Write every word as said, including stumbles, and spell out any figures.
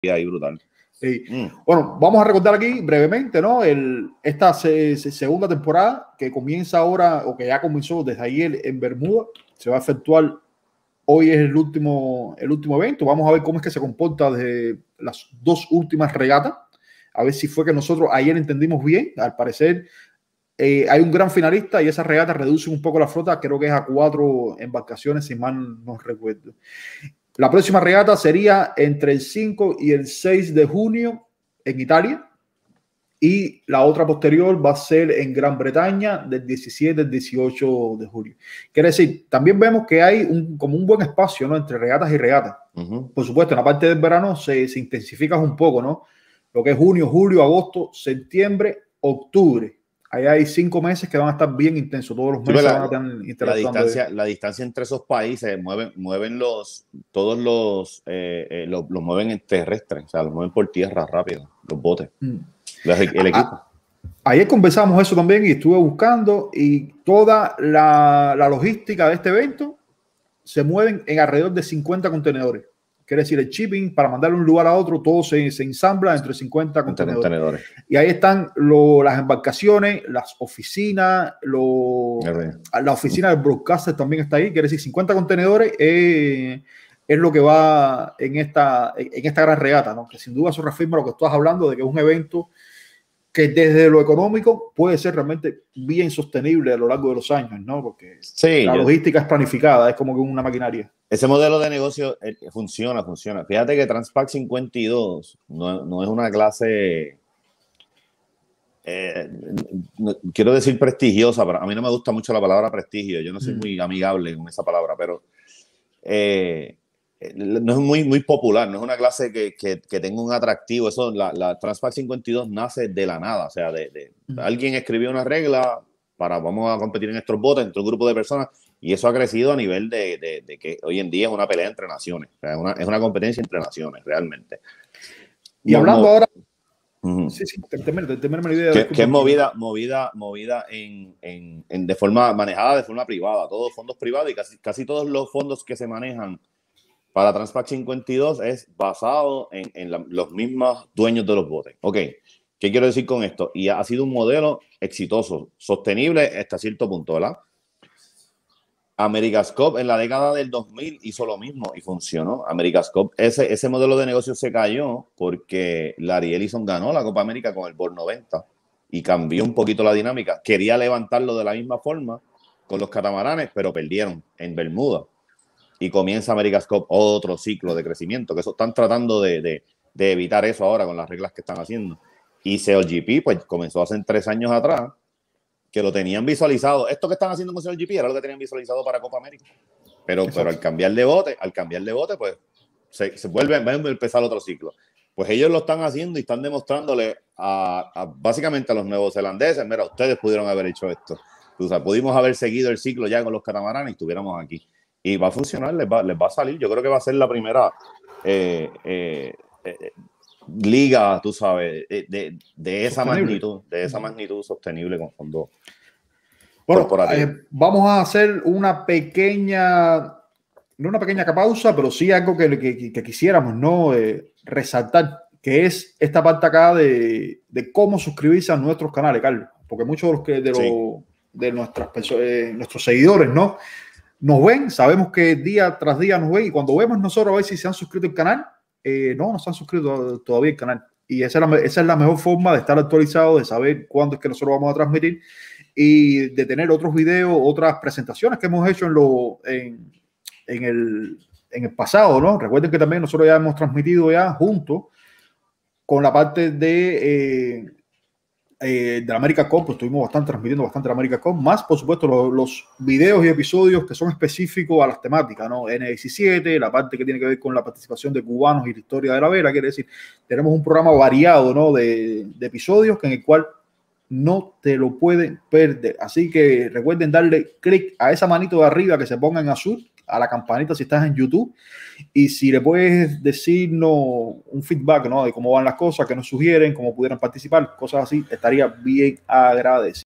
ahí brutal. Sí. Mm. Bueno, vamos a recordar aquí brevemente, ¿no? El, esta se, se, segunda temporada que comienza ahora, o que ya comenzó desde ayer en Bermuda, se va a efectuar. Hoy es el último, el último evento. Vamos a ver cómo es que se comporta desde las dos últimas regatas. A ver si fue que nosotros ayer entendimos bien. Al parecer eh, hay un gran finalista y esa regata reduce un poco la flota. Creo que es a cuatro embarcaciones, si mal no recuerdo. La próxima regata sería entre el cinco y el seis de junio en Italia. Y la otra posterior va a ser en Gran Bretaña del diecisiete al dieciocho de julio. Quiere decir, también vemos que hay un, como un buen espacio, ¿no? Entre regatas y regatas. Uh-huh. Por supuesto, en la parte del verano se, se intensifica un poco, ¿no? Lo que es junio, julio, agosto, septiembre, octubre. Ahí hay cinco meses que van a estar bien intensos. Todos los meses sí, la, van a estar interactuando. La distancia, la distancia entre esos países mueven, mueven los, todos los, eh, eh, los, los mueven en terrestre, o sea, los mueven por tierra rápido, los botes. Mm. El equipo. Ayer conversamos eso también y estuve buscando y toda la, la logística de este evento se mueven en alrededor de cincuenta contenedores. Quiere decir, el shipping para mandar de un lugar a otro, todo se, se ensambla entre cincuenta contenedores. contenedores. Y ahí están lo, las embarcaciones, las oficinas, lo, la oficina del broadcaster también está ahí. Quiere decir, cincuenta contenedores eh, es lo que va en esta, en esta gran regata, ¿no? Que sin duda eso reafirma lo que estás hablando de que es un evento que desde lo económico puede ser realmente bien sostenible a lo largo de los años, ¿no? Porque sí, la yo, logística es planificada, es como que una maquinaria. Ese modelo de negocio eh, funciona, funciona. Fíjate que Transpac cincuenta y dos no, no es una clase, eh, no, quiero decir prestigiosa, pero a mí no me gusta mucho la palabra prestigio, yo no soy mm. muy amigable con esa palabra, pero eh, no es muy, muy popular, no es una clase que, que, que tenga un atractivo. Eso, la, la Transpac cincuenta y dos nace de la nada, o sea, de, de mm. alguien escribió una regla para vamos a competir en estos botes entre un grupo de personas y eso ha crecido a nivel de, de, de que hoy en día es una pelea entre naciones, o sea, es, una, es una competencia entre naciones realmente. Y no, hablando no, ahora, uh-huh. sí, sí, termina, termina la idea. Que, que es movida, movida, movida en, en, en de forma manejada de forma privada, todos fondos privados y casi, casi todos los fondos que se manejan para Transpac cincuenta y dos es basado en, en la, los mismos dueños de los botes. Ok, ¿qué quiero decir con esto? Y ha sido un modelo exitoso, sostenible hasta cierto punto, ¿verdad? America's Cup en la década del dos mil hizo lo mismo y funcionó. America's Cup, ese, ese modelo de negocio se cayó porque Larry Ellison ganó la Copa América con el Board noventa y cambió un poquito la dinámica. Quería levantarlo de la misma forma con los catamaranes, pero perdieron en Bermuda. Y comienza America's Cup, otro ciclo de crecimiento, que eso están tratando de, de, de evitar eso ahora con las reglas que están haciendo. Y C L G P, pues comenzó hace tres años atrás, que lo tenían visualizado. Esto que están haciendo con C L G P era lo que tenían visualizado para Copa América. Pero, pero al cambiar de bote, al cambiar de bote, pues se, se vuelve, va a empezar otro ciclo. Pues ellos lo están haciendo y están demostrándole a, a básicamente a los neozelandeses, mira, ustedes pudieron haber hecho esto. O sea, pudimos haber seguido el ciclo ya con los catamaranes y estuviéramos aquí. Y va a funcionar, les va, les va a salir. Yo creo que va a ser la primera eh, eh, eh, liga, tú sabes, de, de, de esa sostenible. magnitud, de esa magnitud sostenible con fondos bueno, corporativos. Eh, vamos a hacer una pequeña, no una pequeña pausa, pero sí algo que, que, que quisiéramos no eh, resaltar, que es esta parte acá de, de cómo suscribirse a nuestros canales, Carlos, porque muchos de los que de, los, sí. de nuestras eh, nuestros seguidores, ¿no? Nos ven, sabemos que día tras día nos ven y cuando vemos nosotros a ver si se han suscrito al canal, eh, no, no se han suscrito todavía al canal. Y esa es, la, esa es la mejor forma de estar actualizado, de saber cuándo es que nosotros vamos a transmitir y de tener otros videos, otras presentaciones que hemos hecho en, lo, en, en, el, en el pasado, ¿no? Recuerden que también nosotros ya hemos transmitido ya juntos con la parte de... Eh, Eh, de la America's Cup, pues estuvimos bastante transmitiendo bastante la America's Cup, más por supuesto los, los videos y episodios que son específicos a las temáticas, ¿no? N diecisiete, la parte que tiene que ver con la participación de cubanos y la historia de la vela, quiere decir, tenemos un programa variado, ¿no? de, de episodios que en el cual no te lo pueden perder, así que recuerden darle clic a esa manito de arriba que se ponga en azul, a la campanita si estás en YouTube, y si le puedes decirnos un feedback, ¿no? De cómo van las cosas, que nos sugieren, cómo pudieran participar, cosas así, estaría bien agradecido.